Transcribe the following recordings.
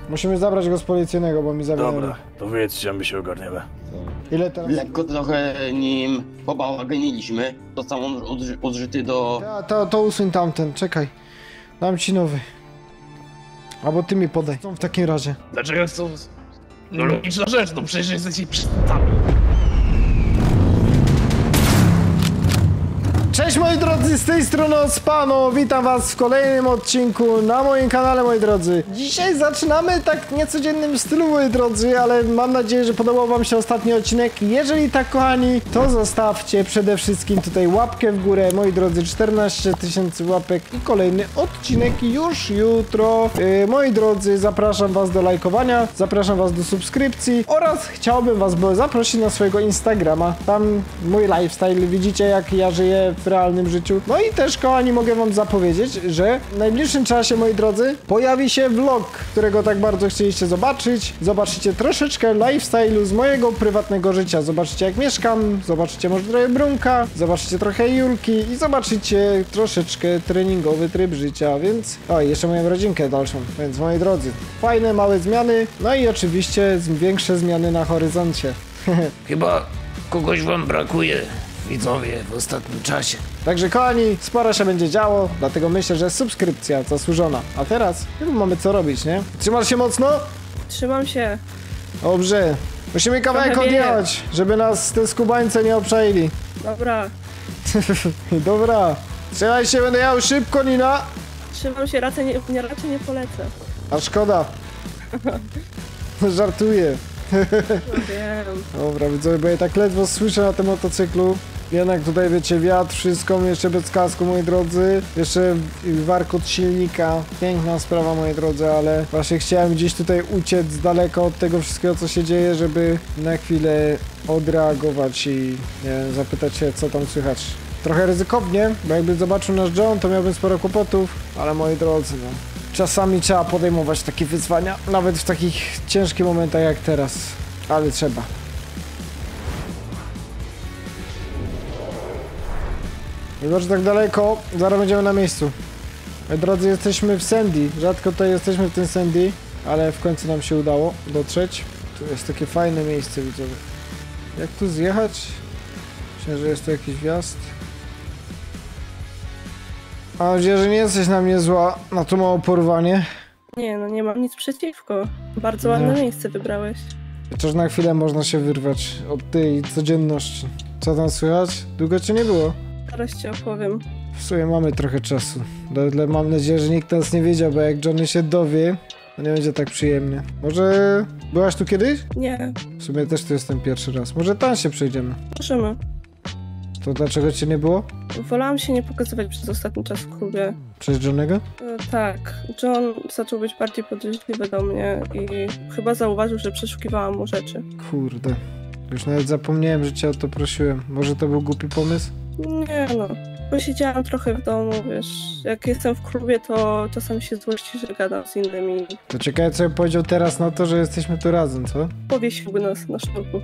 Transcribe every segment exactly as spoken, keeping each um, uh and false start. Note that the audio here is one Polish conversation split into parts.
Musimy zabrać go z policyjnego, bo mi zawinęli. Dobra, to wyjedźcie, a my się ogarniemy. Ile teraz? Lekko trochę nim pobałaganiliśmy. Został on odży odżyty do... To, to, to usuń tamten, czekaj. Dam ci nowy. Albo ty mi podaj. W takim razie. Dlaczego chcą... No logiczna rzecz, no przecież jesteście przystami. Cześć moi drodzy, z tej strony Ospano, witam was w kolejnym odcinku na moim kanale, moi drodzy. Dzisiaj zaczynamy tak w niecodziennym stylu, moi drodzy, ale mam nadzieję, że podobał wam się ostatni odcinek. Jeżeli tak, kochani, to zostawcie przede wszystkim tutaj łapkę w górę, moi drodzy, czternaście tysięcy łapek i kolejny odcinek już jutro. Yy, moi drodzy, zapraszam was do lajkowania, zapraszam was do subskrypcji oraz chciałbym was zaprosić na swojego Instagrama. Tam mój lifestyle, widzicie jak ja żyję w realnym życiu. No i też, kochani, mogę wam zapowiedzieć, że w najbliższym czasie, moi drodzy, pojawi się vlog, którego tak bardzo chcieliście zobaczyć. Zobaczycie troszeczkę lifestyle'u z mojego prywatnego życia. Zobaczycie jak mieszkam, zobaczycie może trochę Brunka, zobaczycie trochę Julki i zobaczycie troszeczkę treningowy tryb życia, więc... O, i jeszcze moją rodzinkę dalszą, więc moi drodzy, fajne, małe zmiany, no i oczywiście większe zmiany na horyzoncie. Chyba kogoś wam brakuje, widzowie, w ostatnim czasie. Także, kochani, sporo się będzie działo, dlatego myślę, że subskrypcja zasłużona. A teraz chyba mamy co robić, nie? Trzymasz się mocno? Trzymam się. Dobrze. Musimy kawałek Trochę wieje. odjechać, żeby nas te skubańce nie obczaili. Dobra. Dobra. Trzymaj się, będę jechał szybko, Nina. Trzymam się, raczej nie, nie, raczej nie polecę. A szkoda. Żartuję. No wiem. Dobra, widzowie, bo ja tak ledwo słyszę na tym motocyklu. Jednak tutaj, wiecie, wiatr, wszystko, jeszcze bez kasku, moi drodzy. Jeszcze warkot silnika. Piękna sprawa, moi drodzy, ale właśnie chciałem gdzieś tutaj uciec z daleka od tego wszystkiego, co się dzieje, żeby na chwilę odreagować i nie wiem, zapytać się, co tam słychać. Trochę ryzykownie, bo jakby zobaczył nasz John, to miałbym sporo kłopotów, ale moi drodzy, no. Czasami trzeba podejmować takie wyzwania, nawet w takich ciężkich momentach jak teraz, ale trzeba. Mimo, że tak daleko, zaraz będziemy na miejscu. Moi drodzy, jesteśmy w Sandy, rzadko tutaj jesteśmy w tym Sandy, ale w końcu nam się udało dotrzeć. Tu jest takie fajne miejsce, widzowie. Jak tu zjechać? Myślę, że jest tu jakiś wjazd. Mam nadzieję, że nie jesteś na mnie zła na to małe porwanie. Nie no, nie mam nic przeciwko. Bardzo ładne Nie. miejsce wybrałeś. Chociaż na chwilę można się wyrwać od tej codzienności. Co tam słychać? Długo cię nie było? Zaraz ci opowiem. W sumie mamy trochę czasu. Ale mam nadzieję, że nikt nas nie wiedział, bo jak Johnny się dowie, to nie będzie tak przyjemnie. Może byłaś tu kiedyś? Nie, W sumie też tu jestem pierwszy raz. Może tam się przejdziemy. możemy. To dlaczego cię nie było? Wolałam się nie pokazywać przez ostatni czas w klubie. Przez Johnnego? E, tak, John zaczął być bardziej podejrzliwy do mnie i chyba zauważył, że przeszukiwałam mu rzeczy. Kurde. Już nawet zapomniałem, że cię o to prosiłem. Może to był głupi pomysł? Nie no, posiedziałam trochę w domu, wiesz. Jak jestem w klubie, to czasem się złości, że gadam z innymi. To ciekawe, co ja powiedział teraz na to, że jesteśmy tu razem, co? Powiesiłby nas na sznurku.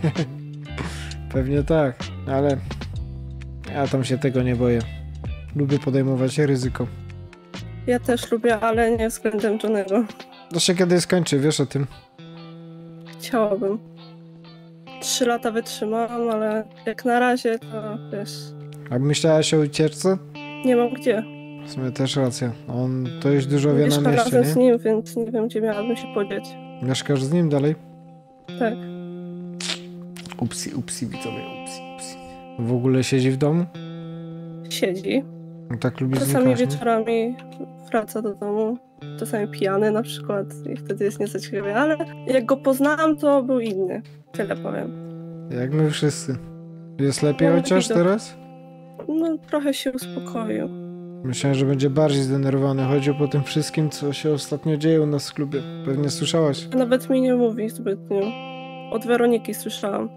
Pewnie tak, ale ja tam się tego nie boję. Lubię podejmować ryzyko. Ja też lubię, ale nie względem Johnego. To się kiedyś skończy, wiesz o tym. Chciałabym. Trzy lata wytrzymałam, ale jak na razie to wiesz, A myślałaś o ucieczce? nie mam gdzie. W sumie też racja. On to już dużo wie na Mieszkam mieście, razem z nie? nim, więc nie wiem, gdzie miałabym się podzieć. Mieszkasz z nim dalej? Tak. Upsi, upsi, widzowie, upsi, upsi. W ogóle siedzi w domu? Siedzi. No tak lubi Czasami znikać, nie? wieczorami wraca do domu. Czasami pijany na przykład i wtedy jest nieco ciekawie, ale jak go poznałam, to był inny. Tyle powiem. Jak my wszyscy. Jest lepiej No, chociaż widok. teraz? No, trochę się uspokoił. Myślałem, że będzie bardziej zdenerwowany. Chodzi po tym wszystkim, co się ostatnio dzieje u nas w klubie. Pewnie słyszałaś. A nawet mi nie mówi zbytnio. Od Weroniki słyszałam.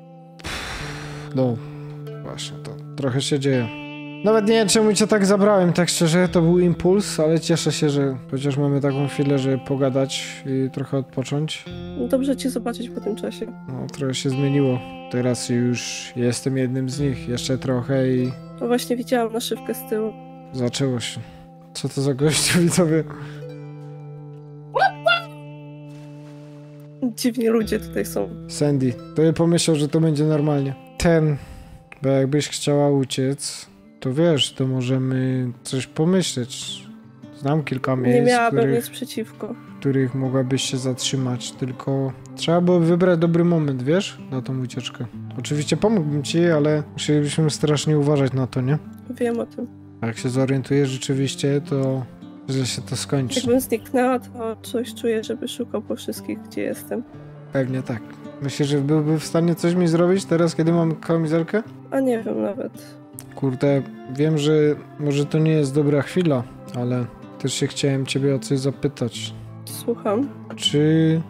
No, właśnie, to trochę się dzieje. Nawet nie wiem, czemu cię tak zabrałem, tak szczerze, to był impuls, ale cieszę się, że chociaż mamy taką chwilę, żeby pogadać i trochę odpocząć. No, dobrze cię zobaczyć po tym czasie. No, trochę się zmieniło. Teraz już jestem jednym z nich, jeszcze trochę i No właśnie widziałam naszywkę z tyłu. zaczęło się. Co to za gościu, widzowie? Dziwni ludzie tutaj są. Sandy, to ja pomyślał, że to będzie normalnie. Ten, bo jakbyś chciała uciec, to wiesz, to możemy coś pomyśleć. Znam kilka Nie miejsc, miałabym których, nic przeciwko. których mogłabyś się zatrzymać, tylko trzeba było wybrać dobry moment, wiesz, na tą ucieczkę. Oczywiście pomógłbym ci, ale musielibyśmy strasznie uważać na to, nie? Wiem o tym. A jak się zorientujesz rzeczywiście, to źle się to skończy. Jakbym zniknęła, to coś czuję, żeby szukał po wszystkich, gdzie jestem. Pewnie tak. Myślisz, że byłby w stanie coś mi zrobić teraz, kiedy mam kamizelkę? A nie wiem nawet. Kurde, wiem, że może to nie jest dobra chwila, ale też się chciałem ciebie o coś zapytać. Słucham. Czy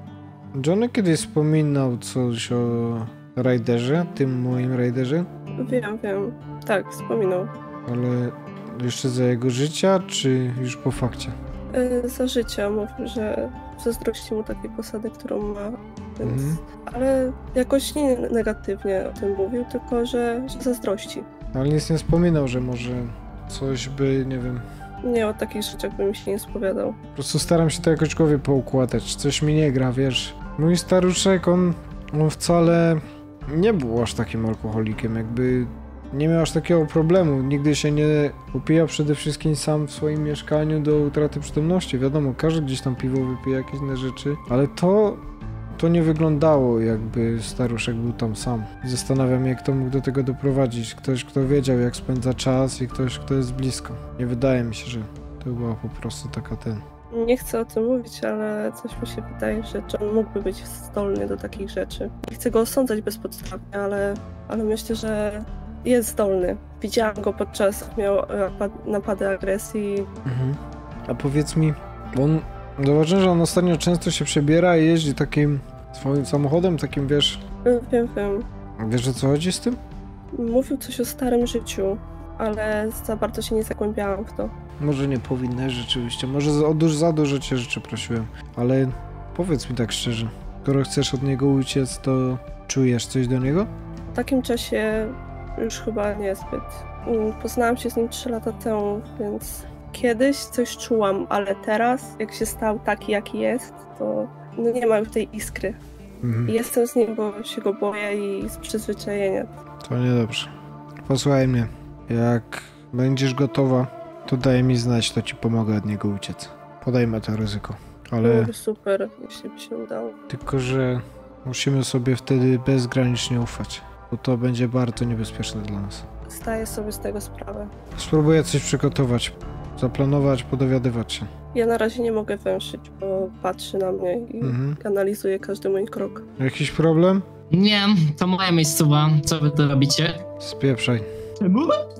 Johnny kiedyś wspominał coś o Raiderze, tym moim Raiderze? Wiem, wiem. Tak, wspominał. Ale jeszcze za jego życia, czy już po fakcie? Yy, za życia mówił, że zazdrości mu takiej posady, którą ma, więc... Mhm. Ale jakoś nie negatywnie o tym mówił, tylko że, że zazdrości. Ale nic nie wspominał, że może coś by, nie wiem... Nie, o takich rzeczach bym się nie spowiadał. Po prostu staram się to jakoś w głowie poukładać. Coś mi nie gra, wiesz. Mój staruszek, on, on wcale nie był aż takim alkoholikiem, jakby nie miał aż takiego problemu. Nigdy się nie upijał przede wszystkim sam w swoim mieszkaniu do utraty przytomności. Wiadomo, każdy gdzieś tam piwo wypije, jakieś inne rzeczy, ale to, to nie wyglądało, jakby staruszek był tam sam. Zastanawiam się, kto mógł do tego doprowadzić. Ktoś, kto wiedział, jak spędza czas i ktoś, kto jest blisko. Nie wydaje mi się, że to była po prostu taka ten... Nie chcę o tym mówić, ale coś mi się wydaje, że John mógłby być zdolny do takich rzeczy. Nie chcę go osądzać bezpodstawnie, ale, ale myślę, że jest zdolny. Widziałam go podczas, jak miał napady agresji. Mhm. A powiedz mi, bo on... Zauważyłem, że on ostatnio często się przebiera i jeździ takim swoim samochodem, takim, wiesz... Wiem, wiem. Wiesz, o co chodzi z tym? Mówił coś o starym życiu, ale za bardzo się nie zagłębiałam w to. Może nie powinnaś rzeczywiście, może za, o duż, za dużo cię rzeczy prosiłem, ale powiedz mi tak szczerze, skoro chcesz od niego uciec, to czujesz coś do niego? W takim czasie już chyba niezbyt. Poznałam się z nim trzy lata temu, więc kiedyś coś czułam, ale teraz, jak się stał taki, jaki jest, to no nie ma już tej iskry. Mhm. I jestem z nim, bo się go boję i z przyzwyczajenia. To niedobrze. Posłuchaj mnie, jak będziesz gotowa, to daj mi znać, to ci pomogę od niego uciec. Podajmy to ryzyko, ale Byłoby super, jeśli by się udało. tylko, że musimy sobie wtedy bezgranicznie ufać, bo to będzie bardzo niebezpieczne dla nas. Zdaję sobie z tego sprawę. Spróbuję coś przygotować, zaplanować, podowiadywać się. Ja na razie nie mogę węszyć, bo patrzy na mnie i Mhm. analizuje każdy mój krok. Jakiś problem? Nie, to moja miejscowa. Co wy tu robicie? Spieprzaj. Czego?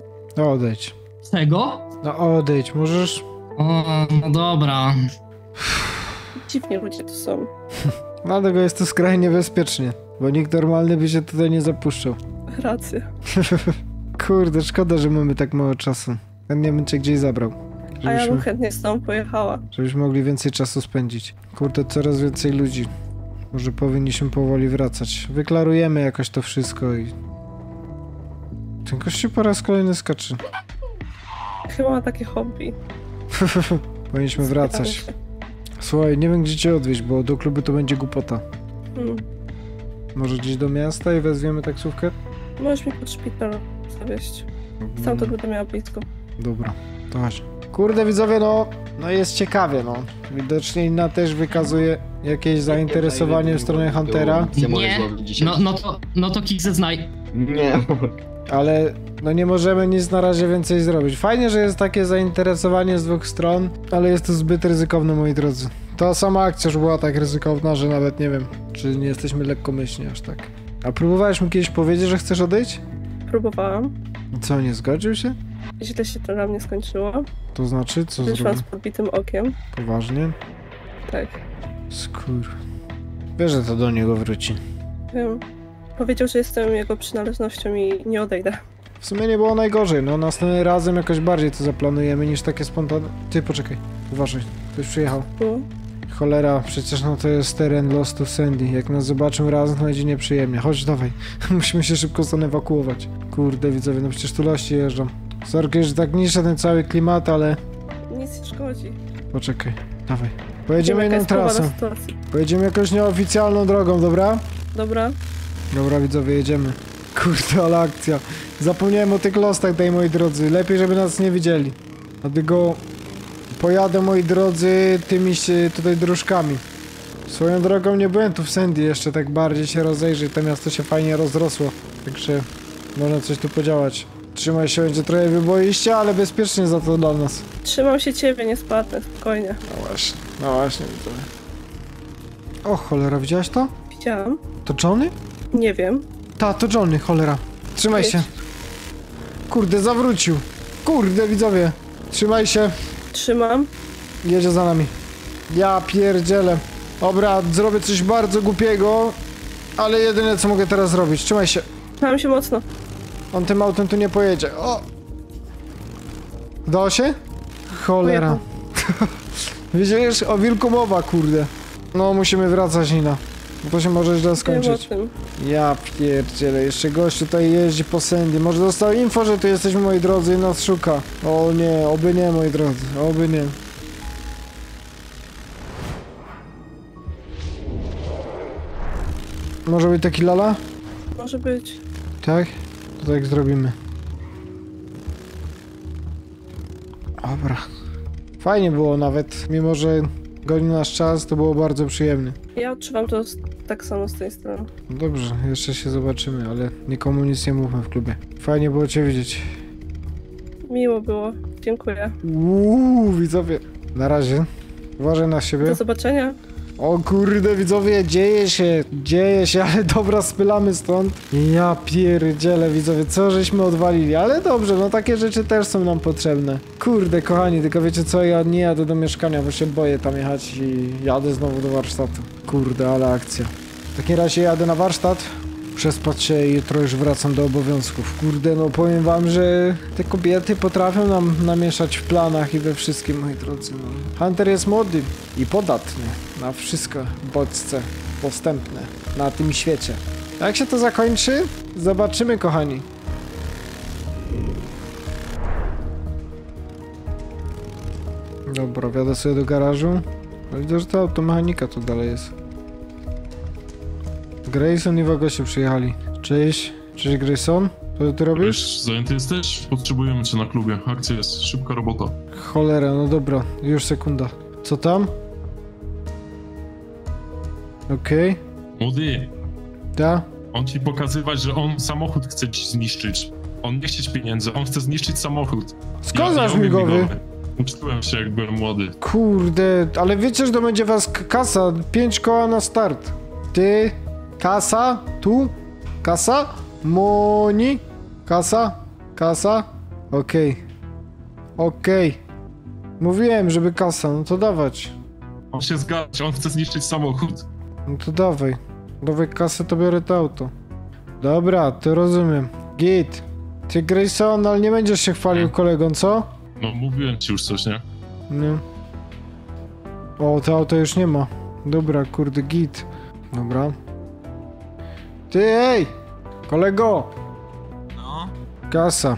No odejdź. Czego? No odejdź, możesz? O, no dobra. Dziwni ludzie to są. Dlatego jest to skrajnie bezpiecznie, bo nikt normalny by się tutaj nie zapuszczał. Rację. Kurde, szkoda, że mamy tak mało czasu. Chętnie bym cię gdzieś zabrał. A ja bym Żebyśmy, chętnie z tobą pojechała. żebyśmy mogli więcej czasu spędzić. Kurde, coraz więcej ludzi. Może powinniśmy powoli wracać. Wyklarujemy jakoś to wszystko i... Ten gościu po raz kolejny skacze. Chyba ma takie hobby. Powinniśmy wracać. Słuchaj, nie wiem gdzie cię odwieźć, bo do klubu to będzie głupota. Hmm. Może gdzieś do miasta i wezwiemy taksówkę? Możesz mi pod szpital zawieźć. Stamtąd będę miała blisko. Dobra, to chodź. Kurde widzowie, no, no jest ciekawie, no. Widocznie Inna też wykazuje jakieś zainteresowanie w stronę Huntera, Nie, no, no to, no to kick zeznaj. Nie. ale no nie możemy nic na razie więcej zrobić. Fajnie, że jest takie zainteresowanie z dwóch stron, ale jest to zbyt ryzykowne, moi drodzy. Ta sama akcja już była tak ryzykowna, że nawet nie wiem, czy nie jesteśmy lekkomyślni aż tak. A próbowałeś mi kiedyś powiedzieć, że chcesz odejść? Próbowałam. I co, nie zgodził się? Źle się to dla mnie skończyło. To znaczy, co Wyszłam zrobił? z podbitym okiem. Poważnie? Tak. Skur... Wiesz, że to do niego wróci. Wiem. Powiedział, że jestem jego przynależnością i nie odejdę. W sumie nie było najgorzej, no następnym razem jakoś bardziej to zaplanujemy niż takie spontane... Ty, poczekaj, uważaj, ktoś przyjechał. Było? Cholera, przecież no to jest teren Lost of Sandy, jak nas zobaczą razem, to będzie nieprzyjemnie. Chodź, dawaj, musimy się szybko stąd ewakuować. Kurde, widzowie, no przecież tu lości jeżdżą. Sorry, że tak niszczę ten cały klimat, ale... Nic nie szkodzi. Poczekaj, dawaj. Pojedziemy Jaka inną jest pogoda trasą. sytuacji. Pojedziemy jakąś nieoficjalną drogą, dobra? Dobra. Dobra, widzowie, jedziemy. Kurde, ale akcja. Zapomniałem o tych lostach tej, moi drodzy. Lepiej, żeby nas nie widzieli. Dlatego pojadę, moi drodzy, tymi się tutaj dróżkami. Swoją drogą nie byłem tu w Sandy jeszcze tak bardziej się rozejrzeć. To miasto się fajnie rozrosło. Także można coś tu podziałać. Trzymaj się, będzie trochę wyboiście, ale bezpiecznie za to dla nas. Trzymam się ciebie, nie spadnę, spokojnie. No właśnie, no właśnie, widzowie. O, cholera, widziałaś to? Widziałam. To Johnny? Nie wiem. Ta, to Johnny, cholera. Trzymaj Jedź. się. Kurde, zawrócił. Kurde, widzowie. Trzymaj się. Trzymam. Jedzie za nami. Ja pierdzielę. Dobra, zrobię coś bardzo głupiego, ale jedyne co mogę teraz zrobić. Trzymaj się. Trzymam się mocno. On tym autem tu nie pojedzie. O! Udało się? Cholera. Widzisz? O wilku mowa, kurde. No, musimy wracać, Nina. Bo to się może źle Wiem o skończyć. tym. Ja pierdzielę, jeszcze gość tutaj jeździ po Sandy. Może dostał info, że tu jesteśmy, moi drodzy, i nas szuka. O nie, oby nie, moi drodzy, oby nie. Może być taki lala? Może być. Tak? To tak zrobimy. Dobra. Fajnie było nawet, mimo że gonił nasz czas, to było bardzo przyjemne. Ja odczuwam to s- tak samo z tej strony. Dobrze, jeszcze się zobaczymy, ale nikomu nic nie mówmy w klubie. Fajnie było cię widzieć. Miło było. Dziękuję. Uuu, widzowie. Na razie. Uważaj na siebie. Do zobaczenia. O kurde, widzowie, dzieje się, dzieje się, ale dobra, spylamy stąd. Ja pierdzielę, widzowie, co żeśmy odwalili, ale dobrze, no takie rzeczy też są nam potrzebne. Kurde, kochani, tylko wiecie co, ja nie jadę do mieszkania, bo się boję tam jechać i jadę znowu do warsztatu. Kurde, ale akcja. W takim razie jadę na warsztat, przespać się i jutro już wracam do obowiązków. Kurde, no powiem wam, że te kobiety potrafią nam namieszać w planach i we wszystkim, moi drodzy. No. Hunter jest młody i podatny na wszystko bodźce postępne na tym świecie. Jak się to zakończy? Zobaczymy, kochani. Dobra, wjadę sobie do garażu. Widzę, że to automechanika tu dalej jest. Grayson i Wagosie przyjechali. Cześć. Cześć, Grayson. Co ty robisz? Wiesz, zajęty jesteś? Potrzebujemy cię na klubie. Akcja jest, szybka robota. Cholera, no dobra. Już sekunda. Co tam? Okej. Młody, Da? on ci pokazywać, że on samochód chce ci zniszczyć. On nie chce pieniędzy, on chce zniszczyć samochód. Skąd znasz umiem migowy? migowy. Uczyłem się, jak byłem młody. Kurde, ale wiecie, że to będzie was k- kasa. Pięć koła na start. Ty? Kasa? Tu? Kasa? Moni? Kasa? Kasa? Okej. Okej. Mówiłem, żeby kasa, no to dawać. On się zgadza, on chce zniszczyć samochód. No to dawaj. Dawaj kasę, to biorę to auto. Dobra, to rozumiem. Git. Ty, Grayson, ale nie będziesz się chwalił kolegom, co? No mówiłem ci już coś, nie? Nie. O, to auto już nie ma. Dobra, kurde, git. Dobra. Ty, ej! Kolego! No, Kasa.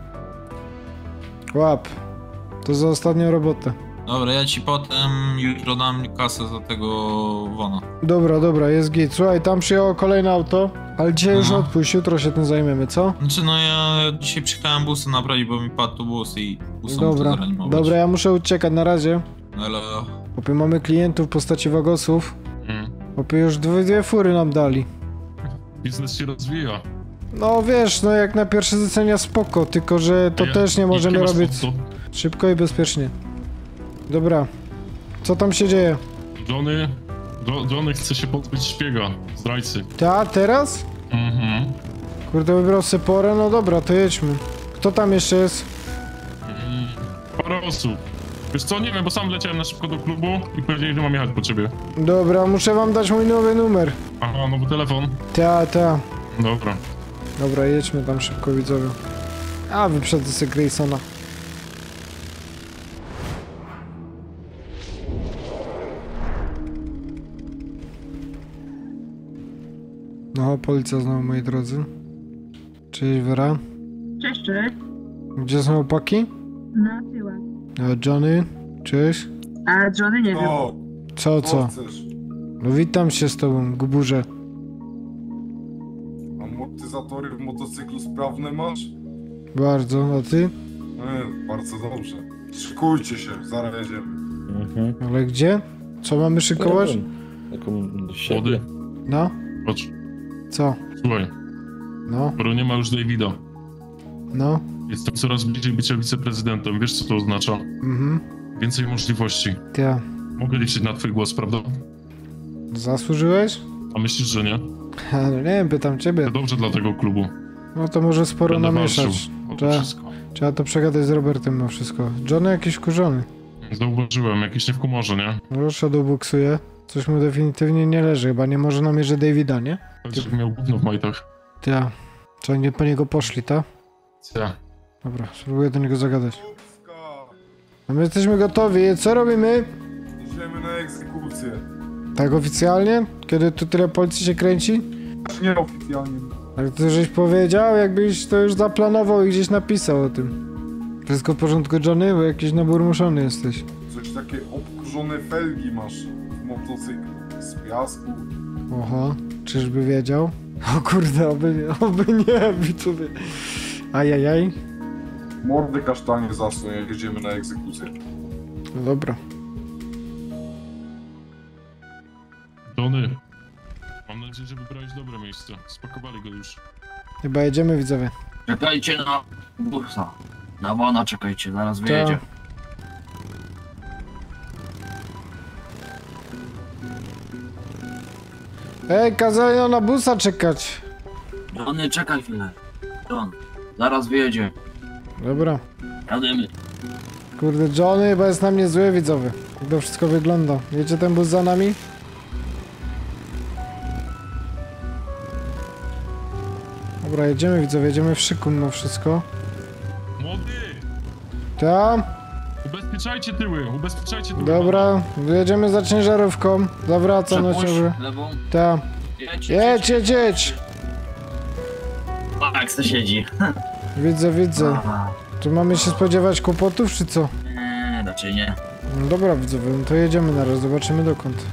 Łap. To za ostatnią robotę. dobra, ja ci potem jutro dam kasę za tego Wona. Dobra, dobra, jest git. Słuchaj, tam przyjęło kolejne auto, ale dzisiaj już Aha. odpuść, jutro się tym zajmiemy, co? Znaczy no ja dzisiaj przyjechałem busy naprawić, bo mi padł tu bus i busem Dobra, to zreanimować. dobra, ja muszę uciekać, na razie. Ale Popie mamy klientów w postaci wagosów. Mm. Popie już dwie, dwie fury nam dali. Biznes się rozwija. No wiesz, no jak na pierwsze zlecenia spoko, tylko że to Ja- też nie możemy jakie masz robić konto? szybko i bezpiecznie. Dobra, co tam się dzieje? Johnny, Jo- Johnny chce się pozbyć szpiega, zdrajcy. Ta, teraz? Mhm. Kurde, wybrał se porę, no dobra, to jedźmy. Kto tam jeszcze jest? Mm. Parę osób. Wiesz co, nie wiem, bo sam leciałem na szybko do klubu i powiedzieli, że mam jechać po ciebie. Dobra, muszę wam dać mój nowy numer. Aha, nowy telefon. Ta, ta. Dobra. Dobra, jedźmy tam szybko, widzowie. A, wyprzedzę sobie Graysona. No, policja znowu, moi drodzy. Cześć, Vera. Cześć, cześć. Gdzie są opaki? Na tyłach. A Johnny? Cześć. A Johnny nie wiem. Co, co? chcesz? No witam się z tobą, Guburze. Amortyzatory w motocyklu sprawne masz? Bardzo, a ty? E, bardzo dobrze. Szykujcie się, zaraz jedziemy. Mhm. Ale gdzie? Co mamy szykować? Młody, No? chodź. Co? Słuchaj, No? skoro nie ma już Davida, No? jestem coraz bliżej bycia wiceprezydentem. Wiesz, co to oznacza? Mhm. Więcej możliwości. Ja. Mogę liczyć na twój głos, prawda? Zasłużyłeś? A myślisz, że nie? Ha, no nie wiem, pytam ciebie. To dobrze dla tego klubu. No to może sporo Będę namieszać. walczył o to Trzeba, wszystko. trzeba to przegadać z Robertem na wszystko. Johnny jakiś kurzony. Zauważyłem, jakiś nie w humorze, nie? No Shadow boksuje. Coś mu definitywnie nie leży, chyba nie może namierzyć Davida, nie? Chodź, miał gówno w majtach. Ja. Czy oni po niego poszli, ta? Ja. Dobra, spróbuję do niego zagadać. No my jesteśmy gotowi, co robimy? Idziemy na egzekucję. Tak oficjalnie? Kiedy tu tyle policji się kręci? Nie oficjalnie. Ale ty żeś powiedział, jakbyś to już zaplanował i gdzieś napisał o tym. Wszystko w porządku, Johnny? Bo jakiś naburmuszony jesteś. Coś takie obkurzone felgi masz w motocyklu. Z piasku. Oho, czyżby wiedział? O kurde, oby, oby nie, widzowie. Ajajaj. Mordy kasztanie zasną, jak jedziemy na egzekucję. No dobra. Tony, mam nadzieję, że wybrałeś dobre miejsce. Spakowali go już. Chyba jedziemy, widzowie. Czekajcie na busa. Na Wona czekajcie, zaraz wyjedzie. Ej, kazali no na busa czekać. Johnny, czekaj chwilę. John, zaraz wyjedzie. Dobra. Jademy. Kurde, Johnny chyba jest na mnie zły, widzowie. Jak to wszystko wygląda. Wiecie ten bus za nami? Dobra, jedziemy, widzowie, jedziemy w szyku mimo wszystko. Młody! Ta? Ubezpieczajcie tyły, ubezpieczajcie tyły. Dobra, jedziemy za ciężarówką. Zawracam na Przepuść ciągle. lewą. Ta. Jedź, Jedź, jedź, jedź! Tak, se siedzi. Widzę, widzę. Aha. Tu mamy się spodziewać kłopotów, czy co? Nie, raczej nie. No dobra, widzowie, no to jedziemy na raz, zobaczymy dokąd.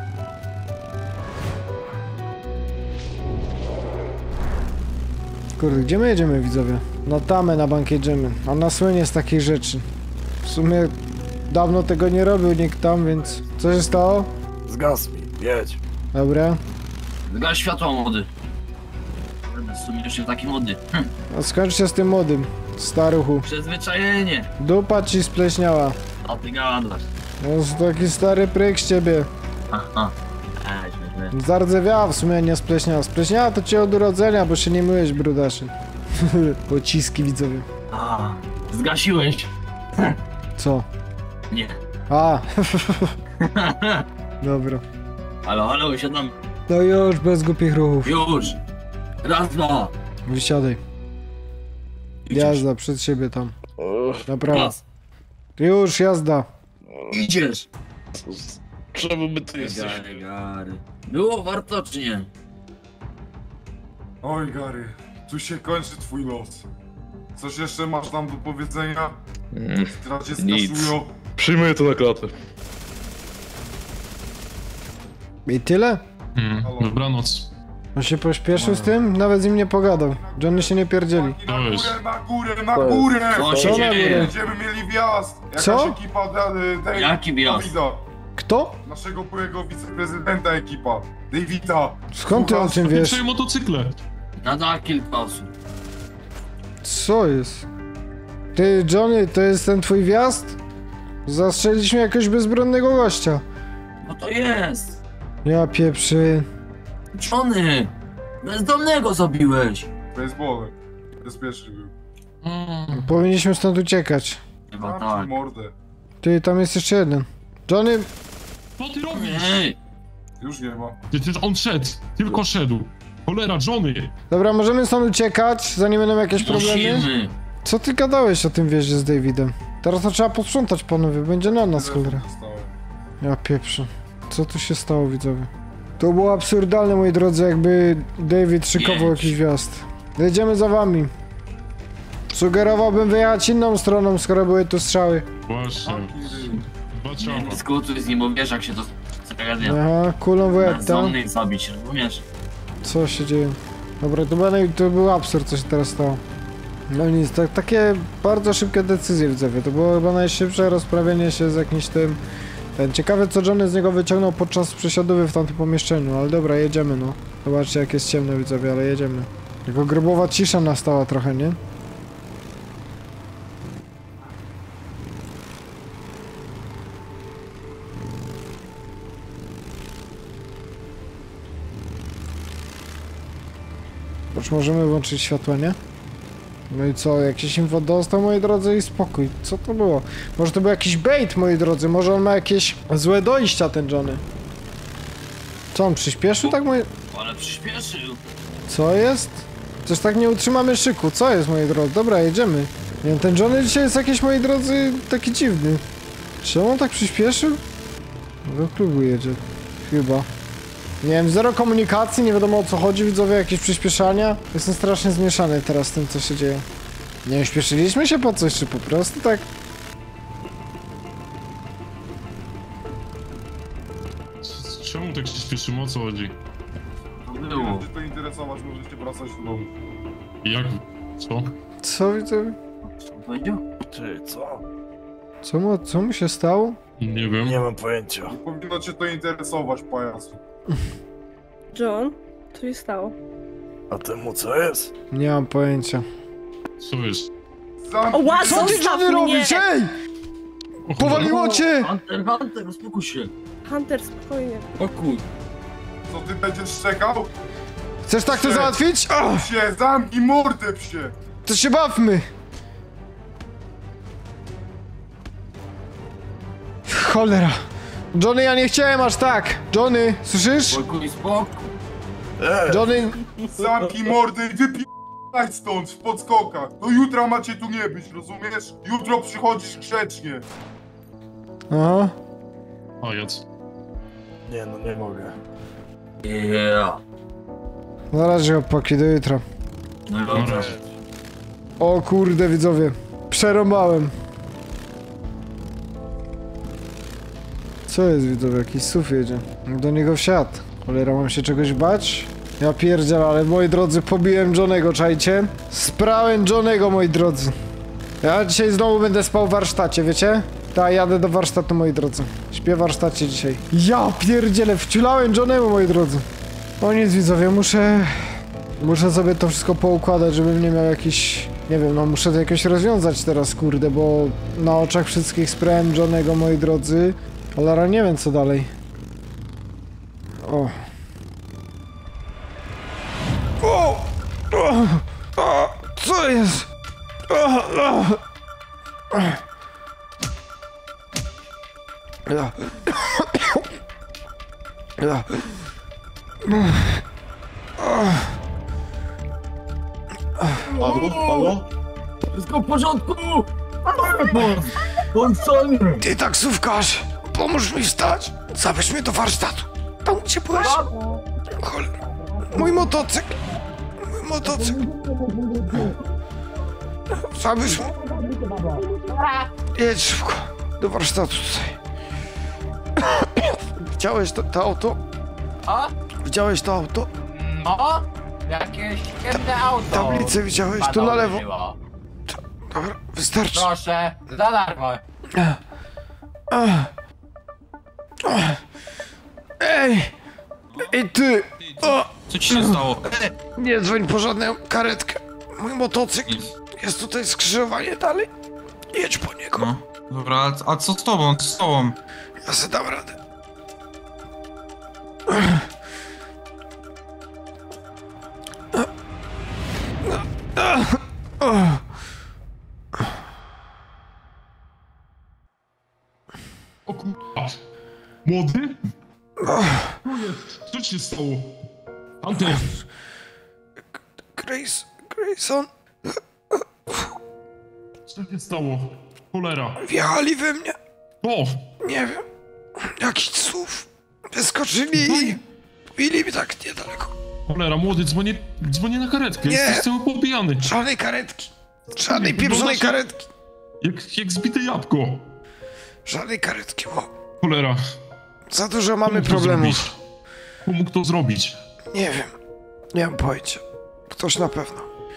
Kurde, gdzie my jedziemy, widzowie? Na tamę, na bank jedziemy. Ona słynie z takich rzeczy. W sumie dawno tego nie robił nikt tam, więc... Co się stało? Zgasł mi, jedź. Dobra. Zgaś światło, młody. Kurde, w sumie jeszcze taki młody. Hm. A skończ się z tym młodym, staruchu. Przyzwyczajenie. Dupa ci spleśniała. A ty gadasz. No, taki stary pryk z ciebie. Aha. Ej, śmieszne. Zardzewiała w sumie, nie spleśniała. Spleśniała to cię od urodzenia, bo się nie myłeś, brudaszy. Pociski, widzowie. A, zgasiłeś. Co? Nie. A! Dobra. Halo, halo, usiadam. No już, bez głupich ruchów. Już. Raz, dwa. Wysiadaj. Idziesz. Jazda, przed siebie tam. Naprawdę. Raz. Już, jazda. Idziesz. Czemu my tu Gary, Gary. Było warto, czy nie? Oj, Gary, tu się kończy twój los. Coś jeszcze masz nam do powiedzenia? Mm, Stracie nic. skasują. Przyjmuję to na klatę. I tyle? Hmm, dobranoc. On się pośpieszył z tym? Nawet z nim nie pogadał. Johnny się nie pierdzieli. Na To jest. górę, na górę, na górę! Co Co się na dzieje? górę? Będziemy mieli wjazd! Jakaś Co? ekipa da, da, Jaki wjazd? Davida. Kto? Naszego byłego wiceprezydenta ekipa. Davida. Skąd ty o tym wiesz? Pierwszej motocykle. Nada kilka osób. Co jest? Ty, Johnny, to jest ten twój wjazd? Zastrzeliliśmy jakiegoś bezbronnego gościa. No to jest. Ja pieprzy. Johnny. Bezdomnego zabiłeś. Baseballem. Bezpieczny był. Mm. Powinniśmy stąd uciekać. Chyba Zamknij tak. mordę. Ty, tam jest jeszcze jeden. Johnny, Co ty robisz? Ej, Już nie ma. Przecież on szedł, tylko szedł. Cholera, Johnny. dobra, możemy stąd uciekać, zanim będą jakieś problemy? musimy. Co ty gadałeś o tym wjeździe z Davidem? Teraz to trzeba posprzątać, panowie, będzie na nas, Tyle cholera. zostało. Ja pieprzę. Co tu się stało, widzowie? To było absurdalne, moi drodzy, jakby David szykował Jedź. jakiś wjazd. Jedziemy za wami. Sugerowałbym wyjechać inną stroną, skoro były tu strzały. Właśnie. Zamknij ryj. Dwa Nie ciała. dyskutuj z nim, bo wiesz jak się to tragedia. Aha, kulą w łeb, tak? Bezdomnych zabić, rozumiesz? Co się dzieje? Dobra, to, był, to był absurd, co się teraz stało. No nic, tak, takie bardzo szybkie decyzje widzowie. To było chyba najszybsze rozprawienie się z jakimś tym... Ten. Ciekawe, co Johnny z niego wyciągnął podczas przesiadowy w tamtym pomieszczeniu, ale dobra, jedziemy no. Zobaczcie, jak jest ciemno widzowie, ale jedziemy. Tylko grobowa cisza nastała trochę, nie? Już możemy włączyć światła, nie? No i co, jakiś info dostał, moi drodzy, i spokój. Co to było? Może to był jakiś bait, moi drodzy, może on ma jakieś złe dojścia, ten Johnny. Co, on przyspieszył tak, moi... Ale przyspieszył. Co jest? Coś tak nie utrzymamy szyku, co jest, moi drodzy? Dobra, jedziemy. Nie wiem, ten Johnny dzisiaj jest jakiś, moi drodzy, taki dziwny. Czemu on tak przyspieszył? Do klubu jedzie. Chyba. Nie wiem, zero komunikacji, nie wiadomo o co chodzi, widzowie, jakieś przyspieszania. Jestem strasznie zmieszany teraz z tym, co się dzieje. Nie wiem, śpieszyliśmy się po coś, czy po prostu tak? Czemu tak się śpieszymy, o co chodzi? Nie wiem, czy to interesować, możecie wracać do domu. Jak? Co? Co, widzowie? Co powiedział? Ty, co? Co mu, co mu się stało? Nie wiem. Nie mam pojęcia. Nie powinno cię to interesować, pajacu. John, co się stało? A temu co jest? Nie mam pojęcia. Co jest? Zamknij- O, ła- Co ty, Zostaw Johnny, mnie! robisz? Ej! O, Powaliło cię! Hunter, Hunter, uspokój się. Hunter, spokojnie. Spokój. Co ty będziesz czekał? Chcesz tak to Psie. załatwić? O, Psie, zamknij mordę, psie! to się bawmy! Cholera. Johnny, ja nie chciałem aż tak. Johnny, słyszysz? Spokój, spokój. Ej, Johnny, Zamknij mordę i wypij***aj stąd w podskokach. Do jutra macie tu nie być, rozumiesz? Jutro przychodzisz grzecznie. aha. Pajac. nie no, nie mogę. Yeah. Na razie, chłopaki, do jutra. No Na dobra. razie. O kurde, widzowie. Przerąbałem. Co jest, widzowie? Jakiś suf jedzie. Do niego wsiadł. Cholera, mam się czegoś bać? Ja pierdzielę, ale moi drodzy, pobiłem Johnnego, czajcie? Sprałem Johnnego, moi drodzy. Ja dzisiaj znowu będę spał w warsztacie, wiecie? Tak, jadę do warsztatu, moi drodzy. Śpię w warsztacie dzisiaj. Ja pierdzielę, wciulałem Johnemu, moi drodzy. O nic, widzowie, muszę... Muszę sobie to wszystko poukładać, żebym nie miał jakiś... Nie wiem, no muszę to jakoś rozwiązać teraz, kurde, bo na oczach wszystkich sprałem Johnnego, moi drodzy. Cholera, nie wiem co dalej. O. O! O! O! Co jest? O! O! Ja. Ja. Padło, padło? Wszystko w porządku! Bądź solny! Ty taksówkarz, pomóż mi wstać. Zabierz mnie do warsztatu. Tam gdzie byłeś? Cholera. Mój motocykl. Mój motocykl. Zabierz mnie. Jedź szybko. Do warsztatu tutaj. Widziałeś to, to auto? A? Widziałeś to auto? No? Jakieś ciemne auto. Tablicę widziałeś? Tu na lewo. Dobra, wystarczy. Proszę, za darmo. Ej! Ej ty! O! Co ci się stało? Nie dzwoń po żadną karetkę. Mój motocykl jest tutaj skrzyżowanie dalej. Jedź po niego. No, dobra, a, a co z tobą? Co z tobą? Ja sobie dam radę. O kurwa. Młody? Co jest? Co ci się stało? Hunter! Grace... Grayson... Co się stało? Cholera. Wjechali we mnie. O! Nie wiem. Jakiś słów. Wyskoczyli i... Bili mi tak niedaleko. Cholera, młody, dzwonię, dzwonię na karetkę. Nie. Jesteś cały pobijany. Żadnej karetki. Żadnej Nie, pieprzonej wyglądasz- karetki. Jak, jak zbite jabłko. Żadnej karetki, bo... Cholera. Za dużo mamy Kto mógł to problemów. zrobić? Kto mógł to zrobić? Nie wiem. Nie mam pojęcia. Ktoś na pewno.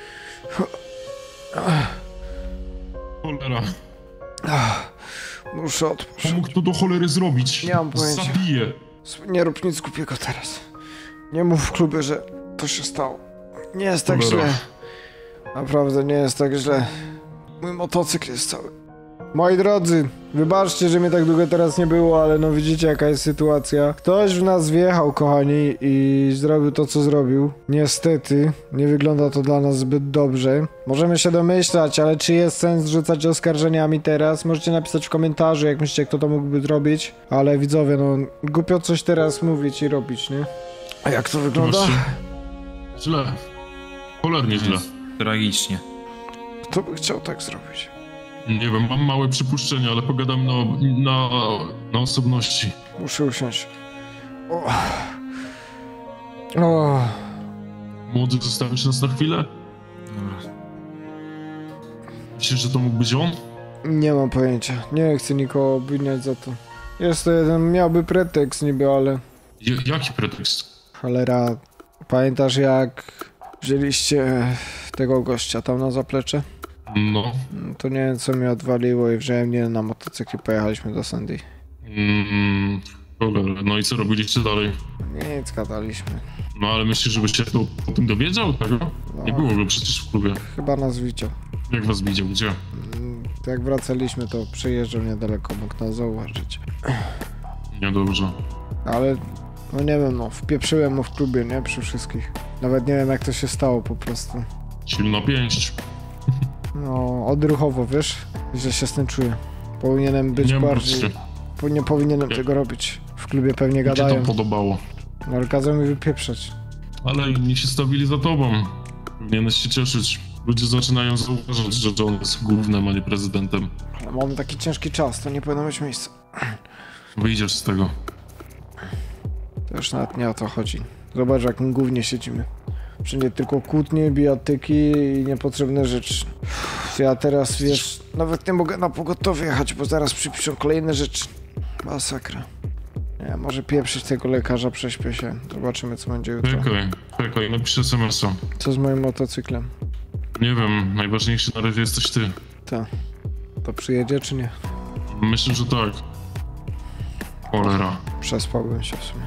Cholera. Ach, muszę Kto odpocząć. mógł to do cholery zrobić? Nie mam pojęcia. Zabiję. Nie rób nic głupiego teraz. Nie mów w klubie, że to się stało. Nie jest tak Cholera. źle. Naprawdę nie jest tak źle. Mój motocykl jest cały. Moi drodzy, wybaczcie, że mnie tak długo teraz nie było, ale no widzicie jaka jest sytuacja. Ktoś w nas wjechał, kochani, i zrobił to, co zrobił. Niestety, nie wygląda to dla nas zbyt dobrze. Możemy się domyślać, ale czy jest sens rzucać oskarżeniami teraz? Możecie napisać w komentarzu, jak myślicie, kto to mógłby zrobić. Ale widzowie, no, głupio coś teraz mówić i robić, nie? A jak to wygląda? Właśnie. Źle. Cholernie źle. Tragicznie. Kto by chciał tak zrobić? Nie wiem, mam małe przypuszczenia, ale pogadam na, na, na osobności. Muszę usiąść. O. O. Młody, zostawisz nas na chwilę? Dobra. Myślisz, że to mógł być on? Nie mam pojęcia. Nie chcę nikogo obwiniać za to. Jest to jeden, miałby pretekst niby, ale... J jaki pretekst? Cholera, pamiętasz jak wzięliście tego gościa tam na zaplecze? No. To nie wiem co mnie odwaliło i wziąłem nie na motocykl i pojechaliśmy do Sandy. Mm, cholera, no i co robiliście dalej? Nic, gadaliśmy. No ale myślisz, żeby się to o tym dowiedział, tego? Nie było go przecież w klubie. Chyba nas widział. Jak was widział? Gdzie? Mm, Jak wracaliśmy, to przyjeżdżał niedaleko, mógł nas zauważyć. Niedobrze. Ale, no nie wiem, no, wpieprzyłem mu w klubie, nie? Przy wszystkich. Nawet nie wiem, jak to się stało po prostu. Silna pięść. No, odruchowo, wiesz? Źle się z tym czuję. Powinienem być Nie bardziej... martw się. Po, nie powinienem Nie. tego robić. W klubie pewnie Mi się gadają. to podobało. No, ale kazał mi wypieprzać. Ale inni się stawili za tobą. Powinieneś się cieszyć. Ludzie zaczynają zauważać, że John jest głównym, a nie prezydentem. Ale mamy taki ciężki czas, to nie powinno mieć miejsca. Wyjdziesz z tego. To już nawet nie o to chodzi. Zobacz, jak my głównie siedzimy. Wszędzie tylko kłótnie, bijatyki i niepotrzebne rzeczy. Ja teraz, wiesz, nawet nie mogę na pogotowie jechać, bo zaraz przypiszą kolejne rzeczy. Masakra. Nie, może pieprzyć tego lekarza, prześpię się. Zobaczymy, co będzie jutro. Czekaj, czekaj, napiszę es em es a. Co z moim motocyklem? Nie wiem, najważniejszy na razie jesteś ty. Ta. To przyjedzie, czy nie? Myślę, że tak. Cholera. Przespałbym się w sumie.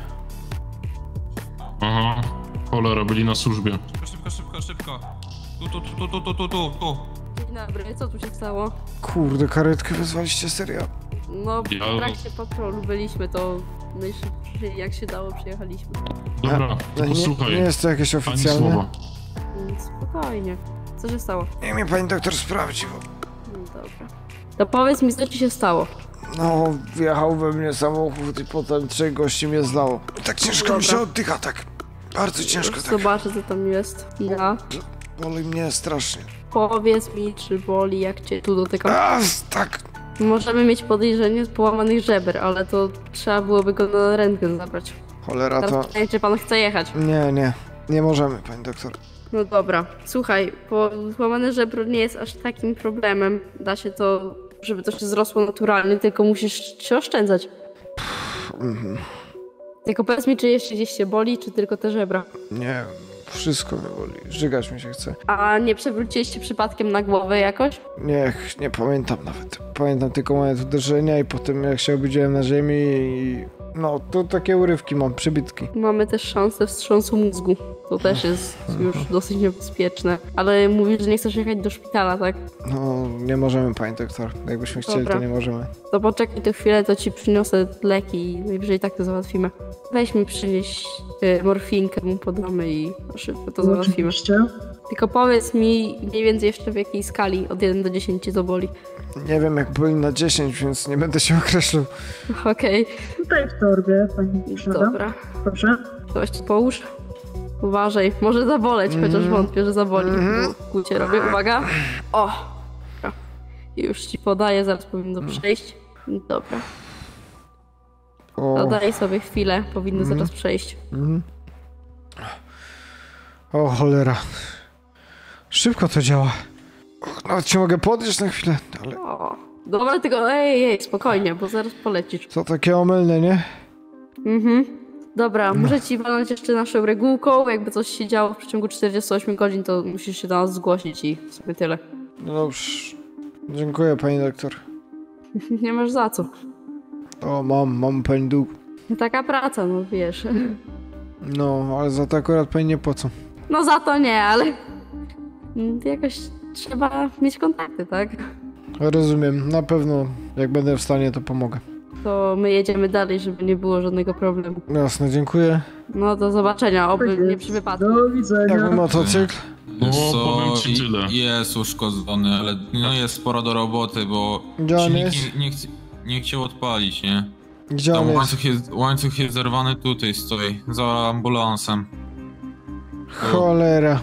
Aha. Cholera, byli na służbie. Szybko, szybko, szybko. Tu, tu, tu, tu, tu, tu, tu, tu. Dzień dobry, co tu się stało? Kurde, karetkę wezwaliście, serio? No, w Ja- trakcie patrolu byliśmy, to najszybciej jak się dało przyjechaliśmy. Dobra, No, tylko nie, słuchaj. nie jest to jakieś Ani oficjalne? słowa. Mm, Spokojnie. Co się stało? Niech mnie pani doktor sprawdzi, bo... Mm, Dobra. To powiedz mi, co ci się stało. No, wjechał we mnie samochód i potem trzech gości mnie zlało. Tak ciężko mi się Dobra. oddycha, tak. Bardzo ciężko, tak. Zobaczę, co tam jest. Ja. Boli mnie strasznie. Powiedz mi, czy boli, jak cię tu dotykam. A, tak. Możemy mieć podejrzenie z połamanych żeber, ale to trzeba byłoby go na rentgen zabrać. Cholera, to... Teraz pytanie, czy pan chce jechać? Nie, nie. Nie możemy, pani doktor. No dobra. Słuchaj, bo złamane żebro nie jest aż takim problemem. Da się to, żeby to się zrosło naturalnie, tylko musisz się oszczędzać. Mhm. Tylko powiedz mi, czy jeszcze gdzieś się boli, czy tylko te żebra? Nie, wszystko mnie boli. Żygać mi się chce. A nie przewróciliście przypadkiem na głowę jakoś? Nie, nie pamiętam nawet. Pamiętam tylko moment uderzenia i potem jak się obudziłem na ziemi i... No, to takie urywki mam, przybitki. Mamy też szansę wstrząsu mózgu. To też jest już dosyć niebezpieczne. Ale mówisz, że nie chcesz jechać do szpitala, tak? No, nie możemy, pani doktor. Jakbyśmy chcieli, Dobra. to nie możemy. To poczekaj tu chwilę, to ci przyniosę leki i najwyżej tak to załatwimy. Weź mi przynieść y, morfinkę, mu podamy i szybko to załatwimy. Tylko powiedz mi mniej więcej jeszcze w jakiej skali od jeden do dziesięciu to boli. Nie wiem, jak byli na dziesięć, więc nie będę się określał. Okej, Tutaj w torbie, pani Iżada. dobra. Proszę. To weź połóż. Uważaj, może zaboleć, chociaż wątpię, że zaboli. Bo Kucie robię, uwaga. O! Dobra. Już ci podaję, zaraz powinno przejść. Dobra. O, Daj sobie chwilę, powinno zaraz przejść. mhm. O cholera. Szybko to działa. Och, nawet cię mogę podnieść na chwilę, ale O. Dobra, tylko ej, ej, spokojnie, bo zaraz polecisz. to takie omylne, nie? Mhm. Dobra, no. Muszę ci walnąć jeszcze naszą regułką. Jakby coś się działo w przeciągu czterdziestu ośmiu godzin, to musisz się do nas zgłosić i w sumie tyle. No dobrze. Dziękuję, pani doktor. Nie masz za co. O, mam, mam pani dług. Taka praca, no wiesz. No, ale za to akurat pani nie płacą. No za to nie, ale jakoś trzeba mieć kontakty, tak? Rozumiem, na pewno jak będę w stanie, to pomogę. To my jedziemy dalej, żeby nie było żadnego problemu. Jasne, dziękuję. No do zobaczenia, oby nie przy wypadku. Do widzenia. Jakby motocykl? No, Co, powiem ci tyle. Jest uszkodzony, ale no jest sporo do roboty, bo Gdzie on silnik jest? nie, nie, chce, nie chciał odpalić, nie? Gdzie on Tam jest? łańcuch jest, łańcuch jest zerwany, tutaj stoi, za ambulansem. Cholera.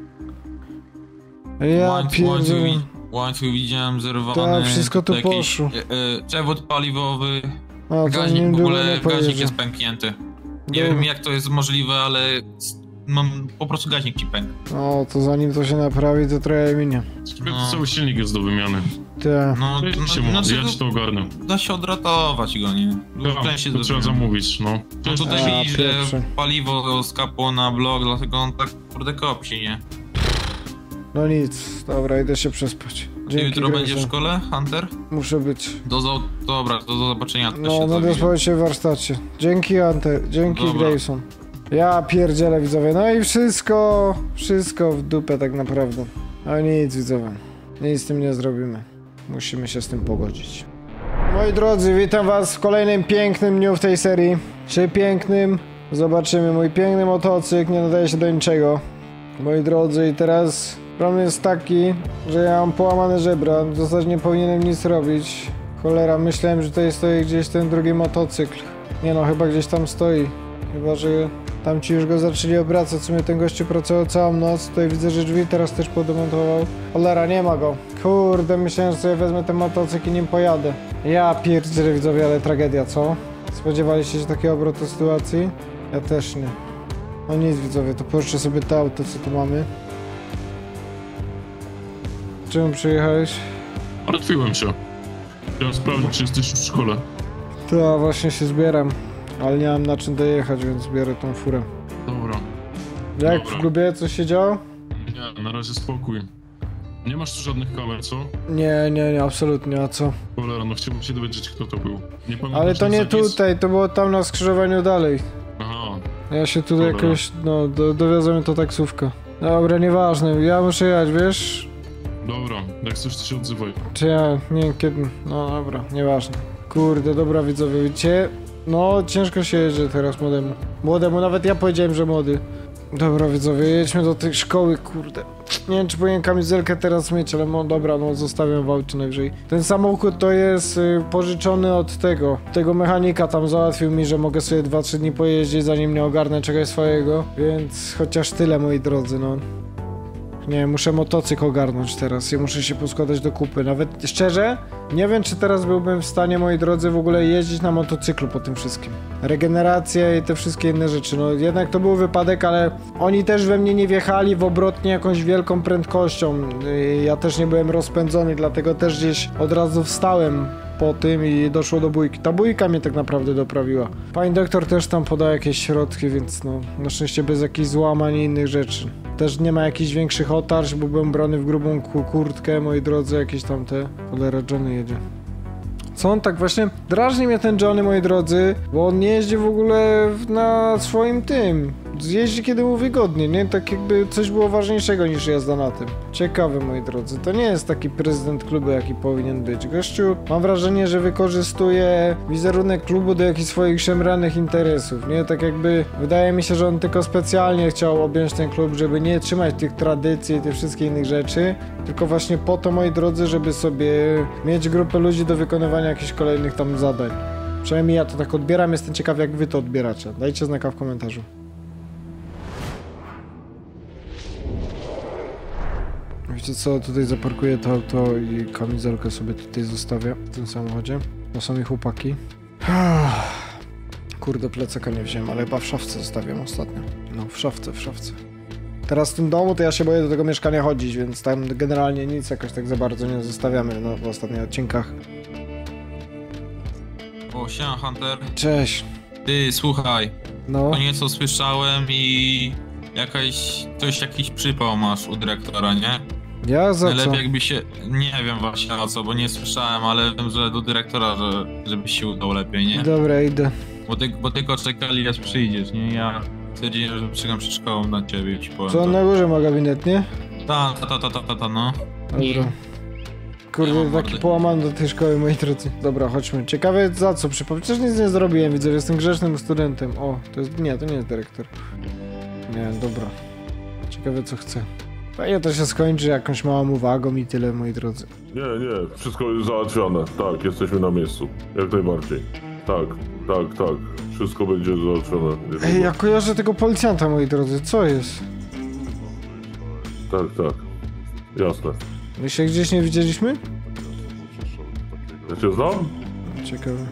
Ja łańcuch, pierdolę. łańcuch, wi- łańcuch widziałem zerwany. Tak, wszystko tu jakiś, poszło. E, e, przewód paliwowy, A, to gaźnik nim w ogóle, nie gaźnik pojedzie. jest pęknięty. Nie Dobra. wiem jak to jest możliwe, ale mam po prostu gaźnik ci pękł. O, to zanim to się naprawi, to trochę minie. No. Cały silnik jest do wymiany. Tak. No, Ja się no, no, znaczy, ja ci to ogarnę. da się odratować go, nie? Ja, Częściej to do trzeba wymiany. zamówić, no. No tutaj A, widzisz, pierwsze. że paliwo skapło na blok, dlatego on tak kurde kopci, nie? No nic, dobra, idę się przespać. Czy Dzięki, jutro będziesz w Grayson. szkole, Hunter? Muszę być. Do, zo- dobra, do, do zobaczenia. też No, się będę dowidzę. spać się w warsztacie. Dzięki, Ante, dzięki, Dobra. Grayson. Ja pierdzielę, widzowie. No i wszystko, wszystko w dupę tak naprawdę. No nic, widzowie. Nic z tym nie zrobimy. Musimy się z tym pogodzić. Moi drodzy, witam was w kolejnym pięknym dniu w tej serii. Czy pięknym? Zobaczymy. Mój piękny motocykl nie nadaje się do niczego. Moi drodzy, i teraz problem jest taki, że ja mam połamane żebra. W zasadzie nie powinienem nic robić. Cholera, myślałem, że tutaj stoi gdzieś ten drugi motocykl. Nie no, chyba gdzieś tam stoi. Chyba, że tam ci już go zaczęli obracać. W sumie ten gościu pracował całą noc. Tutaj widzę, że drzwi teraz też podemontował. Cholera, nie ma go. Kurde, myślałem, że sobie wezmę ten motocykl i nim pojadę. Ja pierdzielę, widzowie, ale tragedia, co? Spodziewaliście się takiego obrotu sytuacji? Ja też nie. No nic, widzowie, to pożyczę sobie to auto, co tu mamy. Czemu przyjechałeś? Martwiłem się. Chciałem sprawdzić, czy jesteś w szkole. To właśnie się zbieram. Ale nie mam na czym dojechać, więc biorę tą furę. Dobra. Jak Dobra. w klubie coś się działo? Nie, na razie spokój. Nie masz tu żadnych kamer, co? Nie, nie, nie, absolutnie, a co? Cholera, no chciałbym się dowiedzieć, kto to był. Nie pamiętam, Ale to nie tutaj, to było tam na skrzyżowaniu dalej. Aha. Ja się tutaj Dobra. jakoś, no, do, dowiozła mnie to taksówka. Dobra, nieważne, ja muszę jechać, wiesz? Dobra, jak coś, to się odzywaj. Czy ja, nie, kiedy, no dobra, nieważne. Kurde, dobra widzowie, widzicie? No, ciężko się jedzie teraz młodemu. Młodemu, nawet ja powiedziałem, że młody. Dobra widzowie, jedźmy do tej szkoły, kurde. Nie wiem, czy powinien kamizelkę teraz mieć, ale no dobra, no zostawiam w aucie najwyżej. Ten samochód to jest y, pożyczony od tego, tego mechanika tam załatwił mi, że mogę sobie dwa trzy dni pojeździć, zanim nie ogarnę czegoś swojego. Więc chociaż tyle, moi drodzy, no. Nie, muszę motocykl ogarnąć teraz, ja muszę się poskładać do kupy. Nawet szczerze, nie wiem, czy teraz byłbym w stanie, moi drodzy, w ogóle jeździć na motocyklu po tym wszystkim. Regeneracja i te wszystkie inne rzeczy. No jednak to był wypadek, ale oni też we mnie nie wjechali w obrotnie jakąś wielką prędkością. Ja też nie byłem rozpędzony, dlatego też gdzieś od razu wstałem po tym i doszło do bójki. Ta bójka mnie tak naprawdę doprawiła. Pani doktor też tam podała jakieś środki, więc no, na szczęście bez jakichś złamań i innych rzeczy. Też nie ma jakichś większych otarć, bo byłem brany w grubą ku- kurtkę, moi drodzy, jakieś tam te... Cholera, Johnny jedzie. Co on tak właśnie... Drażni mnie ten Johnny, moi drodzy, bo on nie jeździ w ogóle w- na swoim tym. Jeździ kiedy mu wygodnie, nie? Tak jakby coś było ważniejszego niż jazda na tym. Ciekawe, moi drodzy, to nie jest taki prezydent klubu, jaki powinien być. Gościu, mam wrażenie, że wykorzystuje wizerunek klubu do jakichś swoich szemranych interesów, nie? Tak jakby, wydaje mi się, że on tylko specjalnie chciał objąć ten klub, żeby nie trzymać tych tradycji i tych wszystkich innych rzeczy, tylko właśnie po to, moi drodzy, żeby sobie mieć grupę ludzi do wykonywania jakichś kolejnych tam zadań. Przynajmniej ja to tak odbieram, jestem ciekaw, jak wy to odbieracie. Dajcie znaka w komentarzu. Wiecie co, tutaj zaparkuję to auto i kamizelkę sobie tutaj zostawię w tym samochodzie. To są i chłopaki. Kurde, plecaka nie wziąłem, ale chyba w szafce zostawiam ostatnio. No, w szafce, w szafce. Teraz w tym domu to ja się boję do tego mieszkania chodzić, więc tam generalnie nic jakoś tak za bardzo nie zostawiamy no, w ostatnich odcinkach. O, siema Hunter. Cześć. Ty, słuchaj. No. To nieco słyszałem i... Jakaś... Coś, jakiś przypał masz u dyrektora, nie? Ja za co? Najlepiej jakby się... Nie wiem właśnie o co, bo nie słyszałem, ale wiem, że do dyrektora, że, żebyś się udał lepiej, nie? Dobra, idę. Bo, ty, bo tylko czekali, aż przyjdziesz, nie? Ja stwierdziłem, że czekam przed szkołą na ciebie, ci powiem. Co, na górze ma gabinet, nie? Ta, ta, ta, ta, ta, ta, ta no. Dobra. Kurde, taki połamany do tej szkoły, moi drodzy. Dobra, chodźmy. Ciekawe za co przypomnę. Przecież nic nie zrobiłem, widzę, że jestem grzecznym studentem. O, to jest... Nie, to nie jest dyrektor. Nie, dobra. Ciekawe co chce. Fajnie to się skończy jakąś małą uwagą i tyle, moi drodzy. Nie, nie, wszystko jest załatwione. Tak, jesteśmy na miejscu. Jak najbardziej. Tak, tak, tak. Wszystko będzie załatwione. Ej, ja kojarzę tego policjanta, moi drodzy. Co jest? Tak, tak. Jasne. My się gdzieś nie widzieliśmy? Ja cię znam? Ciekawe.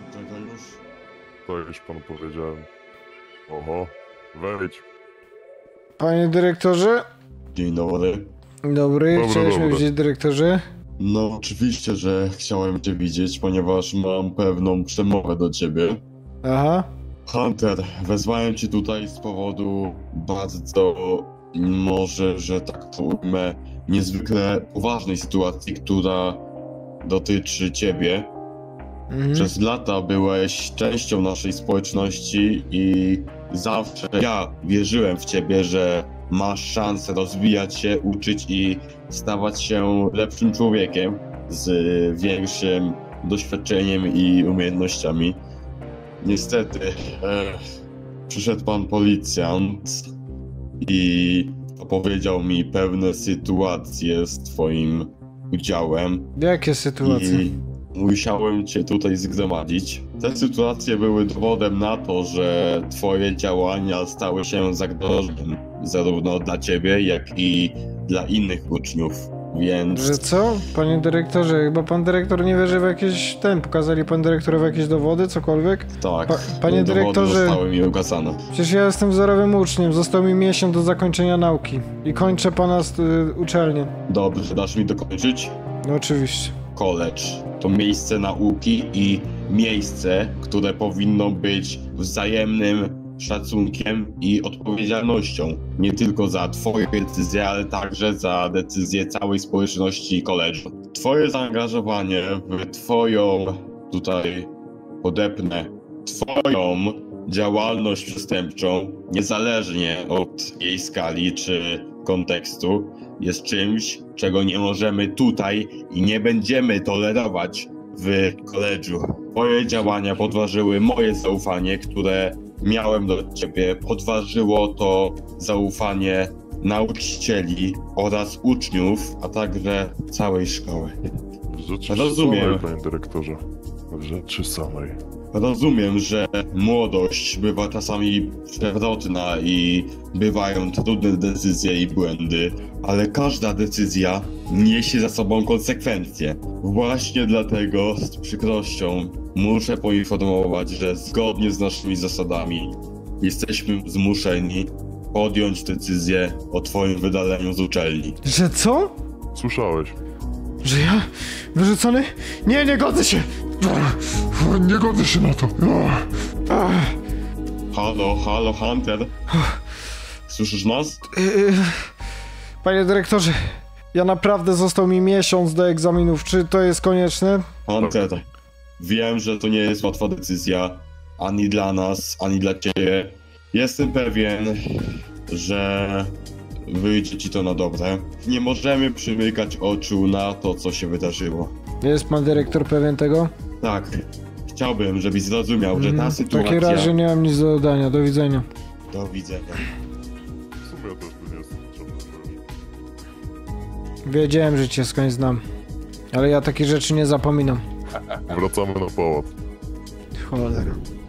To już panu powiedziałem. Oho, wejdź. Panie dyrektorze? Dzień dobry. Dobry, Dobry, chciałeś mnie dobry. widzieć, dyrektorze? No oczywiście, że chciałem cię widzieć, ponieważ mam pewną przemowę do ciebie. Aha. Hunter, wezwałem cię tutaj z powodu bardzo, może, że tak to ujmę, niezwykle poważnej sytuacji, która dotyczy ciebie. Mhm. Przez lata byłeś częścią naszej społeczności i zawsze ja wierzyłem w ciebie, że masz szansę rozwijać się, uczyć i stawać się lepszym człowiekiem z większym doświadczeniem i umiejętnościami. Niestety e, przyszedł pan policjant i opowiedział mi pewne sytuacje z twoim udziałem. Jakie sytuacje? I musiałem cię tutaj zgromadzić. Te sytuacje były dowodem na to, że twoje działania stały się zagrożeniem zarówno dla ciebie, jak i dla innych uczniów, więc... Że co? Panie dyrektorze, chyba pan dyrektor nie wierzy w jakieś... ten, pokazali pan dyrektorowi jakieś dowody, cokolwiek? Tak, Pa, panie dowody dyrektorze, zostały mi ukazane. przecież ja jestem wzorowym uczniem, został mi miesiąc do zakończenia nauki i kończę pana y, uczelnię. Dobrze, dasz mi dokończyć? No oczywiście. College to miejsce nauki i miejsce, które powinno być wzajemnym szacunkiem i odpowiedzialnością. Nie tylko za twoje decyzje, ale także za decyzje całej społeczności college'u. Twoje zaangażowanie w twoją, tutaj podepnę, twoją działalność przestępczą, niezależnie od jej skali czy kontekstu, jest czymś, czego nie możemy tutaj i nie będziemy tolerować w college'u. Twoje działania podważyły moje zaufanie, które miałem do ciebie. Podważyło to zaufanie nauczycieli oraz uczniów, a także całej szkoły. Rzeczy Rozumiem. samej, panie dyrektorze. Rzeczy samej. Rozumiem, że młodość bywa czasami przewrotna i bywają trudne decyzje i błędy, ale każda decyzja niesie za sobą konsekwencje. Właśnie dlatego z przykrością muszę poinformować, że zgodnie z naszymi zasadami jesteśmy zmuszeni podjąć decyzję o twoim wydaleniu z uczelni. Że co? Słyszałeś. Że ja? Wyrzucony? Nie, nie godzę się! Nie godzę się na to. Halo, halo, Hunter. Słyszysz nas? Yy, panie dyrektorze, ja naprawdę został mi miesiąc do egzaminów. Czy to jest konieczne? Hunter, wiem, że to nie jest łatwa decyzja, ani dla nas, ani dla ciebie. Jestem pewien, że wyjdzie ci to na dobre. Nie możemy przymykać oczu na to, co się wydarzyło. Jest pan dyrektor pewien tego? Tak. Chciałbym, żebyś zrozumiał, że ta Mm, sytuacja... W takim razie nie mam nic do dodania. Do widzenia. Do widzenia. W sumie ja też by nie jestem potrzebny. Wiedziałem, że cię skądś znam. Ale ja takie rzeczy nie zapominam. Wracamy na pałac. Cholera.